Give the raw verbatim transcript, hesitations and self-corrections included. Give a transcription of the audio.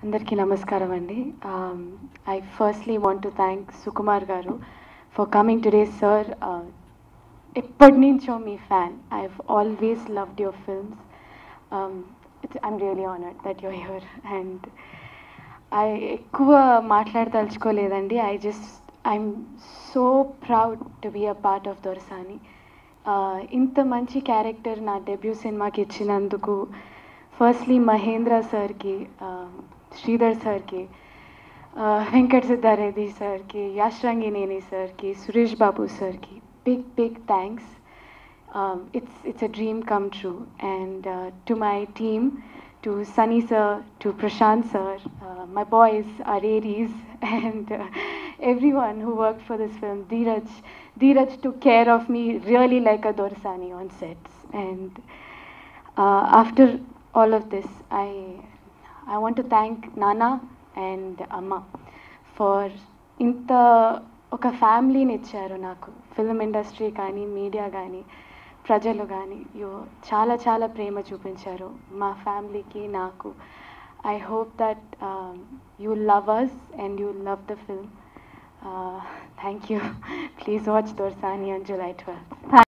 అందరికీ నమస్కారం అండి. I firstly want to thank Sukumar garu for coming today, sir. ఎప్పటి నుంచో మీ fan. I've always loved your films. Um, it's, I'm really honored that you're here. And I ఎక్కువ మాట్లాడదలుచుకోలేదండి. I just I'm so proud to be a part of దొరసాని. ఇంత మంచి character నా debut సినిమాకి ఇచ్చినందుకు firstly Mahindra సార్కి, శ్రీధర్ సార్కి, వెంకట్ సిద్ధారెడ్డి సార్కి, యాష్ రంగినేని సార్కి, సురేష్ బాబు సార్కి big big thanks. It's it's a dream come true. And to my team, to Sunny sir, to Prashant sir, uh, my boys, our Aries, and uh, everyone who worked for this film. Dheeraj, Dheeraj took care of me really like a Dorsani on sets. And uh, after all of this, I I want to thank Nana and Amma for ఇంత ఒక ఫ్యామిలీని ఇచ్చారు నాకు. Film industry కానీ, media కానీ, ప్రజలు కానీ యో చాలా చాలా ప్రేమ చూపించారు మా ఫ్యామిలీకి, నాకు. I hope that you love us and you love the film. Thank you. Please watch Dorasani on July twelfth.